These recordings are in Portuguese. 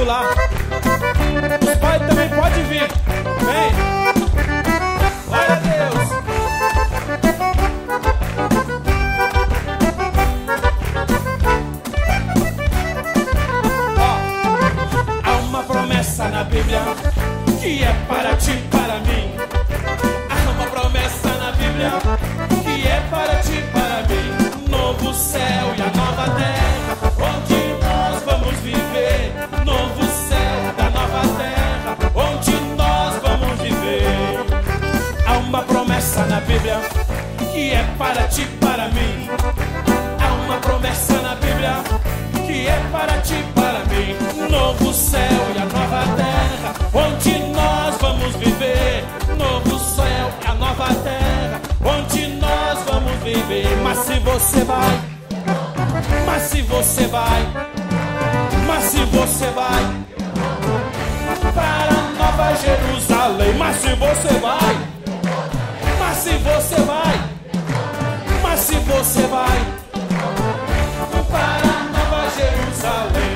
pular. Os pais também podem vir. Vem. Glória a Deus. Ó, há uma promessa na Bíblia que é para ti e para mim. Há uma promessa na Bíblia que é para ti e para mim. Novo céu e a nova terra, onde nós vamos viver. Novo céu da nova terra, onde nós vamos viver. Há uma promessa na Bíblia que é para ti e para mim. Há uma promessa na Bíblia que é para ti e para mim. Novo céu e a nova terra, onde nós vamos viver. Novo céu e a nova terra, onde nós vamos viver. Mas se você vai, mas se você vai, mas se você vai para Nova Jerusalém, mas se você vai, mas se você vai, mas se você vai para Nova Jerusalém.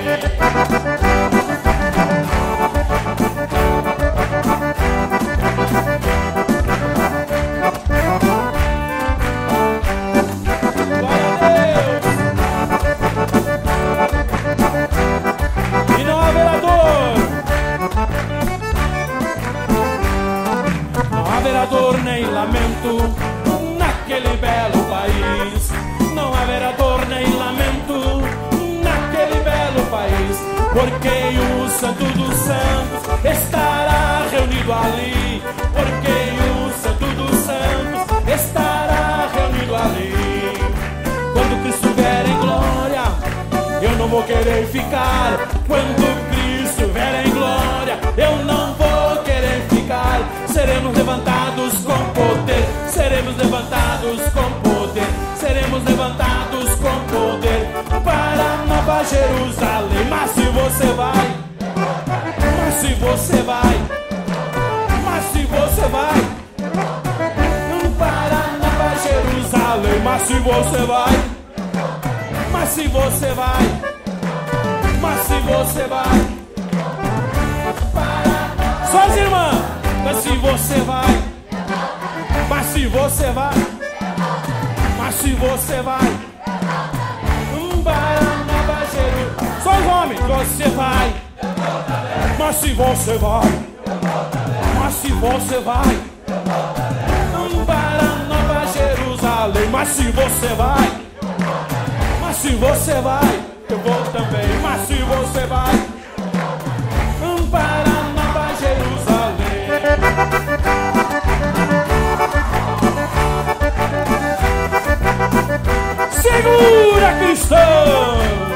Nem lamento naquele belo país. Não haverá dor nem lamento naquele belo país, porque o Santo dos Santos estará reunido ali. Porque o Santo dos Santos estará reunido ali. Quando Cristo vier em glória, eu não vou querer ficar. Quando Cristo vier em glória, eu não vou querer ficar. Seremos levantados com poder, seremos levantados com poder, seremos levantados com poder para Nova Jerusalém. Mas se você vai, mas se você vai, mas se você vai para Nova Jerusalém. Mas se você vai, mas se você vai, mas se você vai para... Só as irmãs. Mas se você vai, mas se você vai, mas se você vai para Nova Jerusalém. Só os homens, você vai, mas se você vai, mas se você vai para Nova Jerusalém. Mas se você vai, mas se você vai, eu vou também. Mas se você vai para Nova Jerusalém. Segura, cristão!